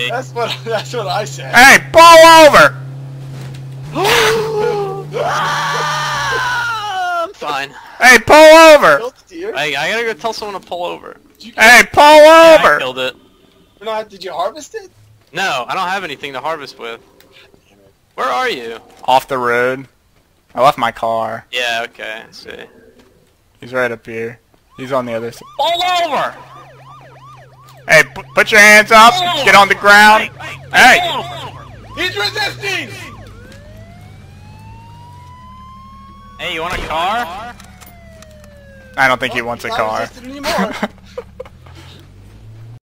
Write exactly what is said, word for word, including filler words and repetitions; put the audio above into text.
Hey. That's what that's what I said. Hey, pull over! I'm fine. Hey, pull over! Killed the deer? Hey, I gotta go tell someone to pull over. Did you kill Hey, pull Yeah, I over! killed it. or not? Did you harvest it? No, I don't have anything to harvest with. Where are you? Off the road. I left my car. Yeah, okay, I see. He's right up here. He's on the other side. Pull over! Hey, p put your hands up. Get on the ground. Hey! He's resisting! Hey, you want a car? I don't think he wants a Not car. resisting anymore.